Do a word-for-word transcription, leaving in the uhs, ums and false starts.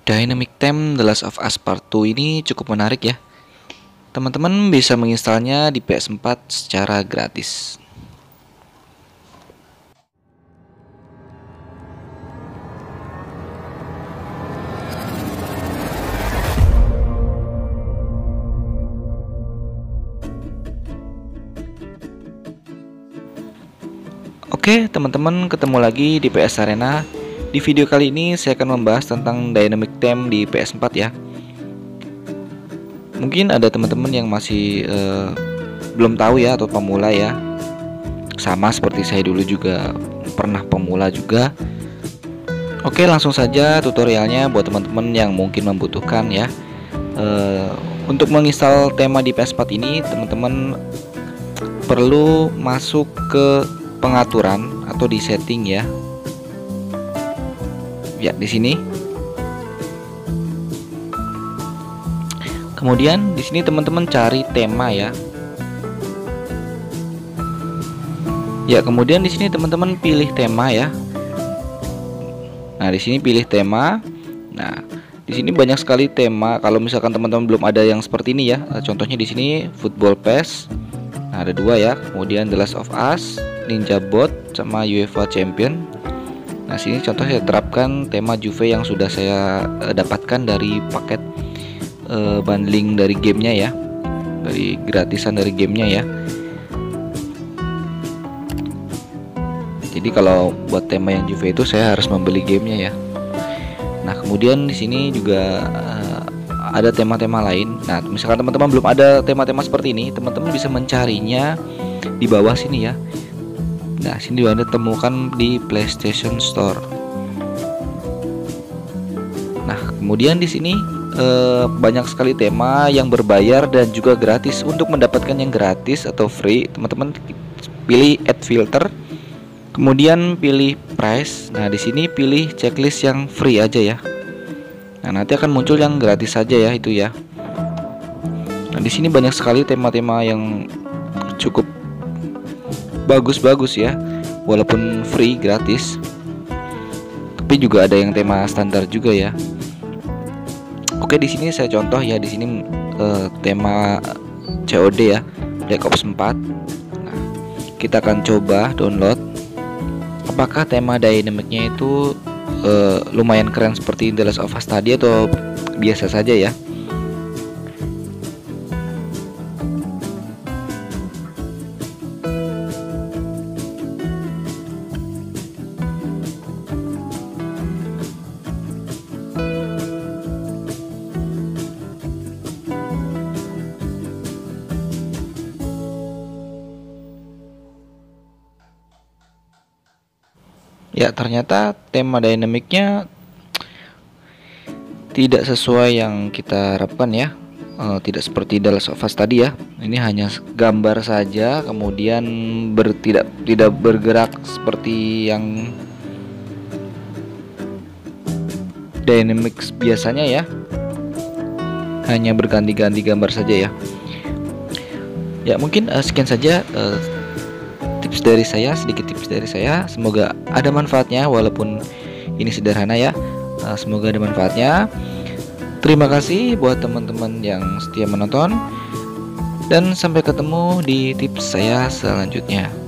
Dynamic Theme The Last of Us Part dua ini cukup menarik ya. Teman-teman bisa menginstalnya di P S empat secara gratis. Oke, teman-teman, ketemu lagi di P S Arena. Di video kali ini saya akan membahas tentang Dynamic Theme di P S empat ya. Mungkin ada teman-teman yang masih uh, belum tahu ya, atau pemula ya. Sama seperti saya dulu juga pernah pemula juga. Oke, langsung saja tutorialnya buat teman-teman yang mungkin membutuhkan ya. Uh, untuk menginstal tema di P S empat ini, teman-teman perlu masuk ke pengaturan atau di setting ya. Ya, di sini. Kemudian di sini teman-teman cari tema ya. Ya, kemudian di sini teman-teman pilih tema ya. Nah, di sini pilih tema. Nah, di sini banyak sekali tema. Kalau misalkan teman-teman belum ada yang seperti ini ya. Contohnya di sini Football Pass. Nah, ada dua ya. Kemudian The Last of Us, Ninja Bot, sama UEFA Champion. Nah, sini contoh saya terapkan tema Juve yang sudah saya uh, dapatkan dari paket uh, bundling dari gamenya ya, dari gratisan dari gamenya ya. Jadi kalau buat tema yang Juve itu saya harus membeli gamenya ya. Nah, kemudian di sini juga uh, ada tema-tema lain. Nah, misalkan teman-teman belum ada tema-tema seperti ini, teman-teman bisa mencarinya di bawah sini ya. Nah, sini Anda temukan di PlayStation Store. Nah, kemudian di sini eh, banyak sekali tema yang berbayar dan juga gratis. Untuk mendapatkan yang gratis atau free, teman-teman pilih Add Filter, kemudian pilih Price. Nah, di sini pilih checklist yang free aja ya. Nah, nanti akan muncul yang gratis saja ya, itu ya. Nah, di sini banyak sekali tema-tema yang cukup bagus-bagus ya, walaupun free gratis, tapi juga ada yang tema standar juga ya. Oke, di sini saya contoh ya, di sini eh, tema C O D ya, Black Ops empat. Nah, kita akan coba download. Apakah tema dynamicnya itu eh, lumayan keren seperti The Last of Us tadi atau biasa saja ya? Ya, ternyata tema dynamicnya tidak sesuai yang kita harapkan ya. e, Tidak seperti The Last of Us tadi ya. Ini hanya gambar saja, kemudian ber, tidak, tidak bergerak seperti yang dynamics biasanya ya. Hanya berganti-ganti gambar saja ya. Ya, mungkin uh, sekian saja uh, tips dari saya, sedikit tips dari saya. Semoga ada manfaatnya walaupun ini sederhana ya. uh, Semoga ada manfaatnya. Terima kasih buat teman-teman yang setia menonton, dan sampai ketemu di tips saya selanjutnya.